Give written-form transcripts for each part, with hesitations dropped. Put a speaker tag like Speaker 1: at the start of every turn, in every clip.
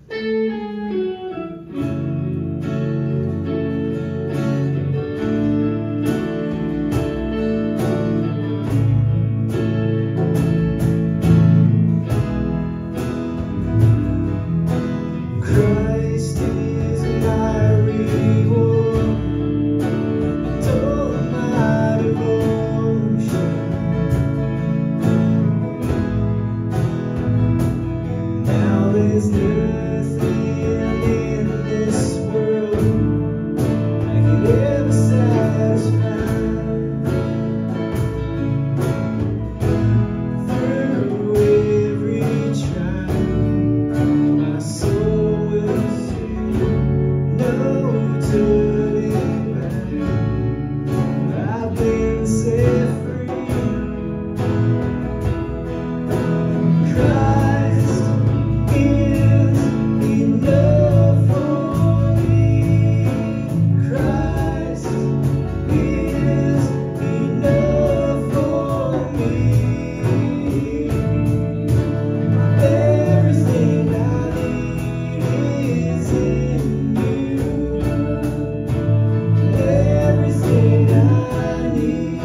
Speaker 1: Christ is my reward, and all my devotion. Now there's nothing in this world I could ever satisfy. Through every trial, my soul will sing, no turning back. I've been set free. Christ is enough for me. Christ is enough for me. Everything I need is in you. Everything I need.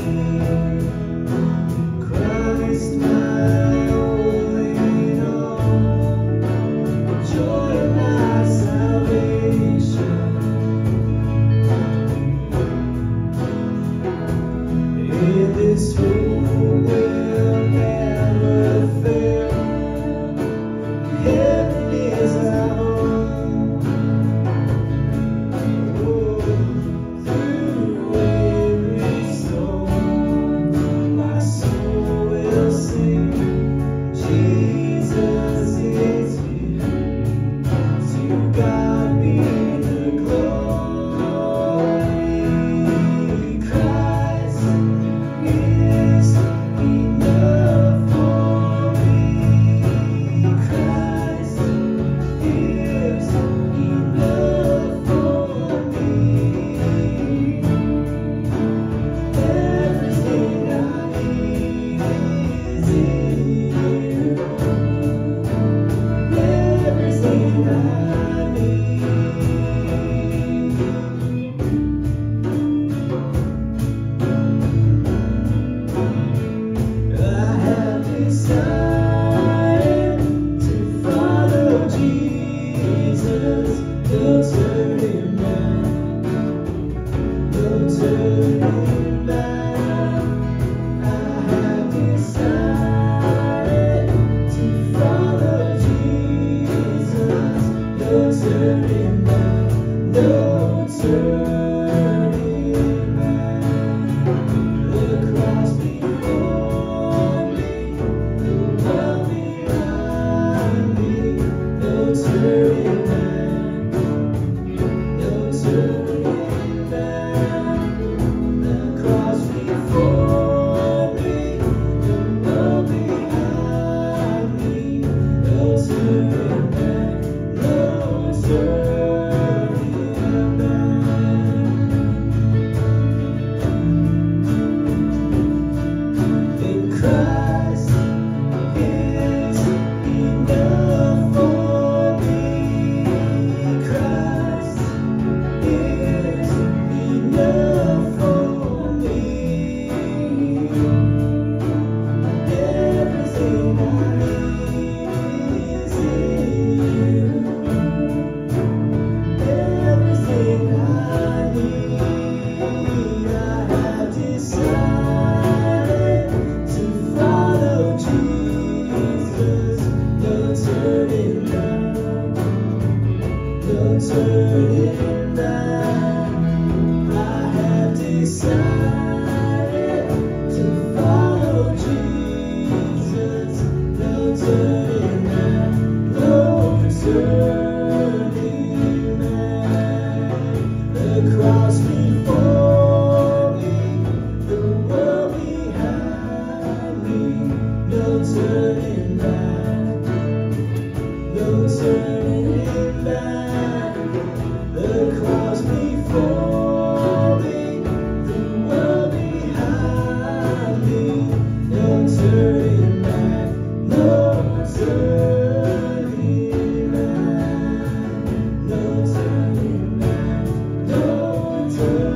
Speaker 1: Christ, my all in all, joy of my salvation. In this hope will never fail. Heaven is our home. Oh, through every storm, my soul will sing. Jesus is here. To God be the glory. Christ is enough for me. Christ is enough for me. Everything I need is in you. Everything I need. I have decided to follow Jesus. No turning back. No turning back. I have decided to follow Jesus. No turning back. No turning back. The cross before me, the world behind me. No turning back. No turning back. The cross before me, the world behind me. No turning back. No turning back. In Christ is enough for me. Christ is enough for me. Everything I need is in you. Everything I need. I have decided to follow Jesus. No turning back. No turning back. I have decided to follow Jesus. No turning back. No turning back. The cross before me, the world behind me. No turning back. No turning back. The cross before me, the world behind me. No turning back. No turning back. turn.